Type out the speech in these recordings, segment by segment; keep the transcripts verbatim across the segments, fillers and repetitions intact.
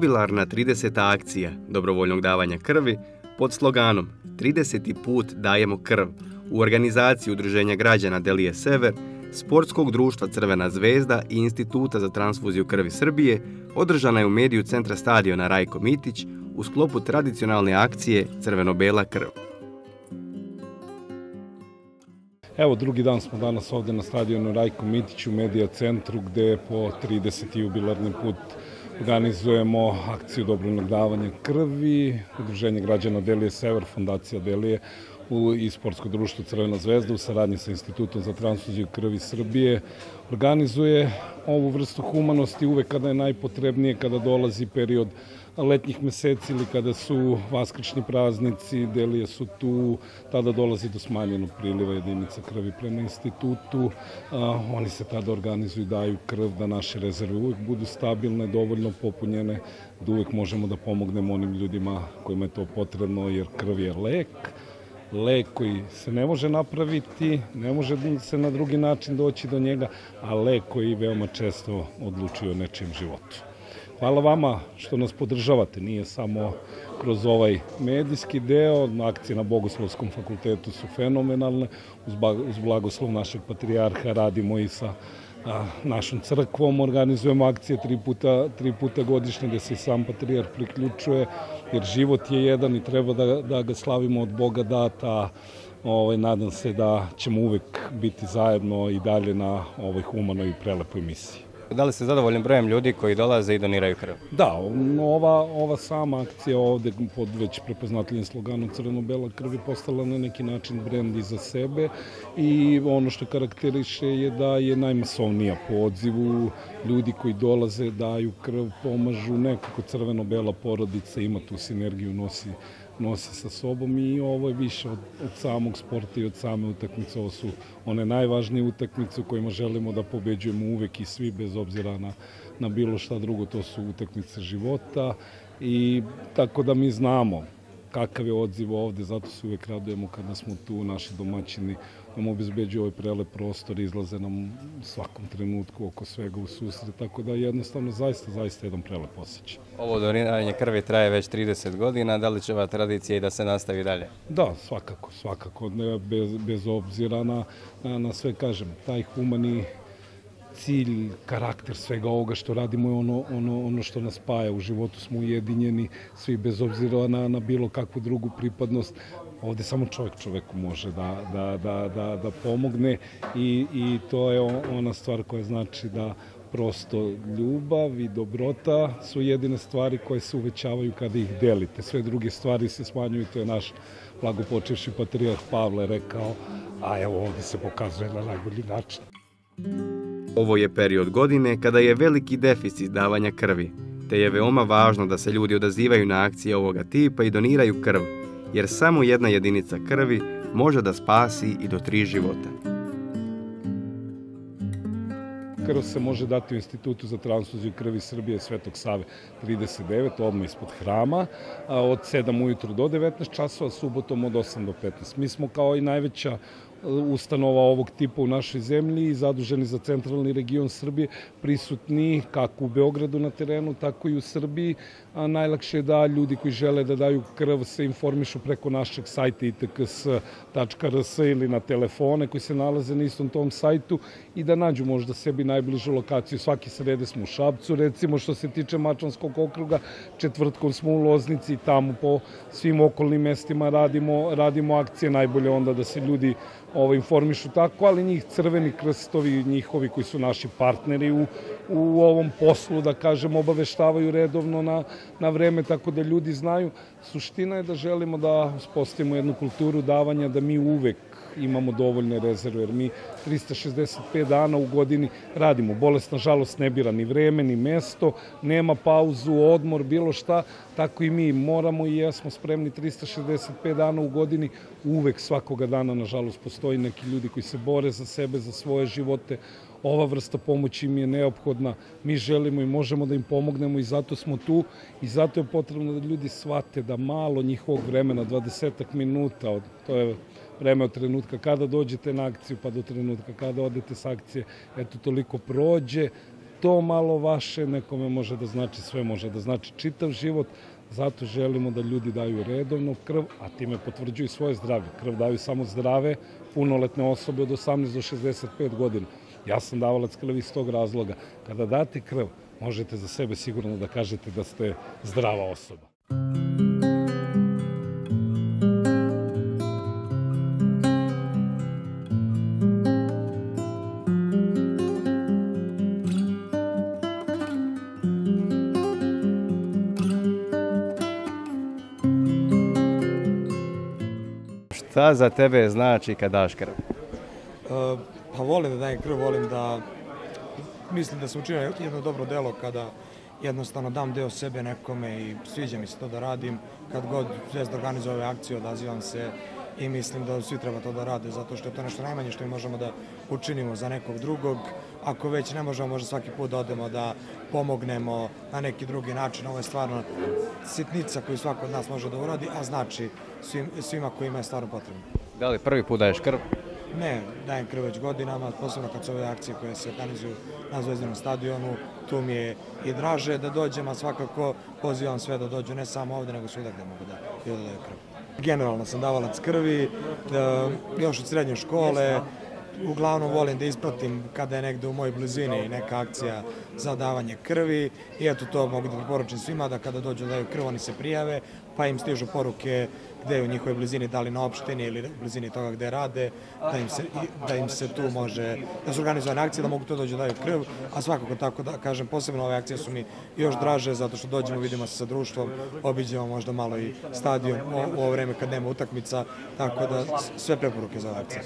Jubilarna trideseta akcija dobrovoljnog davanja krvi pod sloganom trideseti put dajemo krv u organizaciji Udruženja građana Delije Sever, Sportskog društva Crvena zvezda i Instituta za transfuziju krvi Srbije održana je u mediju centra stadiona Rajko Mitić u sklopu tradicionalne akcije Crveno-bela krv. Evo, drugi dan smo danas ovde na stadionu Rajko Mitić u medija centru gde po trideseti jubilarni put organizujemo akciju dobrovoljnog davanja krvi. Udruženje građana Delije Sever, Fondacija Delije i Sportsko društvo Crvena zvezda u saradnji sa Institutom za transfuziju krvi Srbije organizuje ovu vrstu humanosti uvek kada je najpotrebnije, kada dolazi period letnjih meseci ili kada su vaskršnji praznici, Delije su tu, tada dolazi do smanjenog priliva jedinica krvi prema institutu. Oni se tada organizuju i daju krv da naše rezerve uvek budu stabilne, dovoljno popunjene, da uvek možemo da pomognemo onim ljudima kojima je to potrebno, jer krv je lek. Lek koji se ne može napraviti, ne može se na drugi način doći do njega, a lek koji veoma često odlučuje o nečijem životu. Hvala vama što nas podržavate, nije samo kroz ovaj medijski deo, akcije na Bogoslovskom fakultetu su fenomenalne, uz blagoslov našeg patrijarha radimo i sa našom crkvom, organizujemo akcije tri puta, tri puta godišnje gde se i sam patrijarh priključuje, jer život je jedan i treba da, da ga slavimo od Boga data. Ovaj, nadam se da ćemo uvek biti zajedno i dalje na ovoj humanoj i prelepoj misiji. Da li ste zadovoljni brojem ljudi koji dolaze i doniraju krv? Da, ova, ova sama akcija ovde pod već prepoznatljivim sloganom Crveno-bela krv je postala na neki način brend i za sebe i ono što karakteriše je da je najmasovnija po odzivu. Ljudi koji dolaze, daju krv, pomažu, nekako Crveno-bela porodica ima tu sinergiju, nosi nosi sa sobom i ovo je više od, od samog sporta i od same utakmice. Ovo su one najvažnije utakmice u kojima želimo da pobeđujemo uvek i svi bez obzira na, na bilo šta drugo. To su utakmice života i tako da mi znamo kakav je odziv ovde, zato se uvek radujemo kada smo tu, naši domaćini nam obezbeđuju ovaj prelep prostor, izlaze nam u svakom trenutku oko svega u susret, tako da jednostavno zaista, zaista jedan prelep osjećaj. Ovo doniranje krvi traje već trideset godina, da li će ova tradicija i da se nastavi dalje? Da, svakako, svakako, bez, bez obzira na, na, na sve, kažem, taj humani cilj, karakter svega ovoga što radimo je ono, ono, ono što nas spaja. U životu smo ujedinjeni, svi bez obzira na, na bilo kakvu drugu pripadnost. Ovde samo čovjek čoveku može da, da, da, da, da pomogne i, i to je ona stvar koja znači da prosto ljubav i dobrota su jedine stvari koje se uvećavaju kada ih delite. Sve druge stvari se smanjuju, to je naš blagopočevši patrijarh Pavle rekao, a evo ovde se pokazuje na najbolji način. Ovo je period godine kada je veliki deficit davanja krvi, te je veoma važno da se ljudi odazivaju na akcije ovoga tipa i doniraju krv, jer samo jedna jedinica krvi može da spasi i do tri života. Krv se može dati u Institutu za transfuziju krvi Srbije Svetog Save trideset devet, odmah ispod hrama, od sedam ujutru do devetnaest časova, subotom od osam do petnaest. Mi smo kao i najveća ustanova ovog tipa u našoj zemlji i zaduženi za centralni region Srbije, prisutni kako u Beogradu na terenu, tako i u Srbiji. A najlakše je da ljudi koji žele da daju krv se informišu preko našeg sajta i t k s tačka r s ili na telefone koji se nalaze na istom tom sajtu i da nađu možda sebi najbližu lokaciju. Svake srede smo u Šapcu, recimo što se tiče Mačvanskog okruga, četvrtkom smo u Loznici i tamo po svim okolnim mestima radimo, radimo akcije. Najbolje onda da se ljudi Ovo, informišu tako, ali njih Crveni krstovi, njihovi koji su naši partneri u, u ovom poslu, da kažem, obaveštavaju redovno na, na vreme, tako da ljudi znaju. Suština je da želimo da uspostavimo jednu kulturu davanja, da mi uvek imamo dovoljne rezerve, jer mi trista šezdeset pet dana u godini radimo. Bolest, nažalost, ne bira ni vreme, ni mesto, nema pauzu, odmor, bilo šta, tako i mi moramo i jesmo spremni trista šezdeset pet dana u godini. Uvek svakoga dana, nažalost, postoji neki ljudi koji se bore za sebe, za svoje živote. Ova vrsta pomoći im je neophodna, mi želimo i možemo da im pomognemo i zato smo tu i zato je potrebno da ljudi shvate da malo njihovog vremena, dvadesetak minuta, to je vreme od trenutka kada dođete na akciju pa do trenutka kada odete s akcije, eto toliko prođe, to malo vaše, nekome može da znači sve, može da znači čitav život. Zato želimo da ljudi daju redovno krv, a time potvrđuju svoje zdravlje. Krv daju samo zdrave, punoletne osobe od osamnaest do šezdeset pet godina. Ja sam davalac krvi iz tog razloga. Kada date krv, možete za sebe sigurno da kažete da ste zdrava osoba. Šta za tebe znači kad daš krv? Uh, pa volim da dajem krv, volim da, mislim da sam učinio jedno dobro delo kada jednostavno dam deo sebe nekome i sviđa mi se to da radim. Kad god Zvezda organizuje ove akcije, odazivam se i mislim da svi treba to da rade, zato što je to nešto najmanje što mi možemo da učinimo za nekog drugog. Ako već ne možemo, možda svaki put da odemo da pomognemo na neki drugi način. Ovo je stvarno sitnica koju svako od nas može da uradi, a znači svim, svima kojima je stvarno potrebno. Da li prvi put daješ krv? Ne, dajem krv već godinama, posebno kad su ove akcije koje se organizuju na Zvezdinom stadionu, tu mi je i draže da dođem, a svakako pozivam sve da dođu, ne samo ovde, nego svuda gde mogu da, da daju krv. Generalno sam davalac krvi, da, još od srednje škole, uglavnom volim da ispratim kada je negde u mojoj blizini neka akcija za davanje krvi i eto to mogu da preporučim svima da kada dođu da daju krv oni se prijave pa im stižu poruke gde je u njihovoj blizini, da li na opštini ili u blizini toga gde rade, da im se, da im se tu može, da su organizovane akcije, da mogu to dođu da daju krv, a svakako tako da kažem, posebno ove akcije su mi još draže zato što dođemo, vidimo se sa društvom, obiđemo možda malo i stadion u ovo vreme kad nema utakmica, tako da sve preporuke za ove akcije.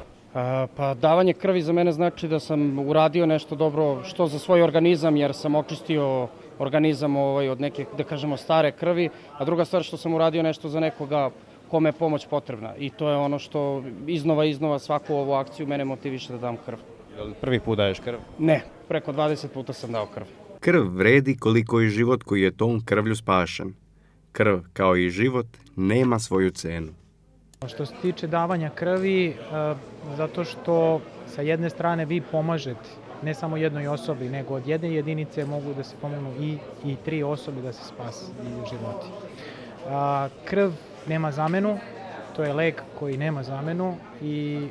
Pa davanje krvi za mene znači da sam uradio nešto dobro što za svoj organizam jer sam očistio organizam ovaj, od neke, da kažemo, stare krvi, a druga stvar što sam uradio nešto za nekoga kome je pomoć potrebna i to je ono što iznova iznova svaku ovu akciju mene motiviše da dam krv. Prvi put daješ krv? Ne, preko dvadeset puta sam dao krv. Krv vredi koliko i život koji je tom krvlju spašen. Krv, kao i život, nema svoju cenu. Što se tiče davanja krvi, zato što sa jedne strane vi pomažete ne samo jednoj osobi, nego od jedne jedinice mogu da se pomenu i, i tri osobe da se spasi životi. Krv nema zamenu, to je lek koji nema zamenu i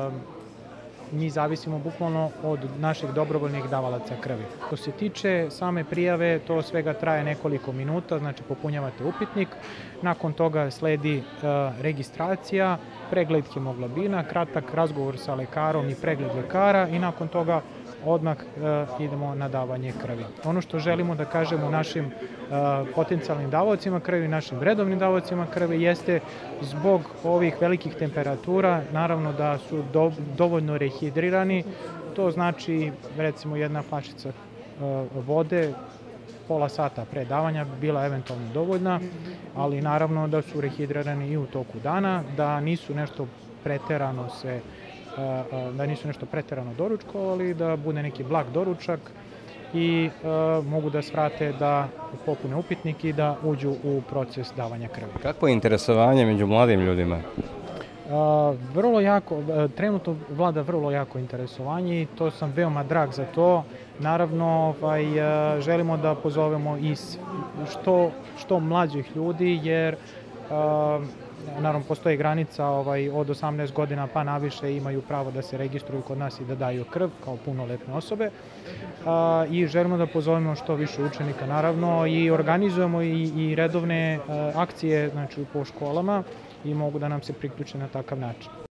mi zavisimo bukvalno od naših dobrovoljnih davalaca krvi. Što se tiče same prijave, to svega traje nekoliko minuta, znači popunjavate upitnik, nakon toga sledi registracija, pregled hemoglobina, kratak razgovor sa lekarom i pregled lekara i nakon toga odmah uh, idemo na davanje krvi. Ono što želimo da kažemo našim uh, potencijalnim davaocima krvi, našim redovnim davaocima krvi jeste zbog ovih velikih temperatura, naravno da su do, dovoljno rehidrirani, to znači recimo jedna flašica uh, vode pola sata pre davanja bi bila eventualno dovoljna, ali naravno da su rehidrirani i u toku dana, da nisu nešto preterano se da nisu nešto preterano doručkovali, da bude neki blag doručak i uh, mogu da svrate da popune upitnik i da uđu u proces davanja krvi. Kakvo je interesovanje među mladim ljudima? Uh, vrlo jako, trenutno vlada vrlo jako interesovanje i to sam veoma drag za to. Naravno, ovaj, želimo da pozovemo i što, što mlađih ljudi jer uh, naravno, postoji granica ovaj, od osamnaest godina pa naviše imaju pravo da se registruju kod nas i da daju krv kao punoletne osobe. A, I želimo da pozovemo što više učenika, naravno, i organizujemo i, i redovne a, akcije znači, po školama i mogu da nam se priključe na takav način.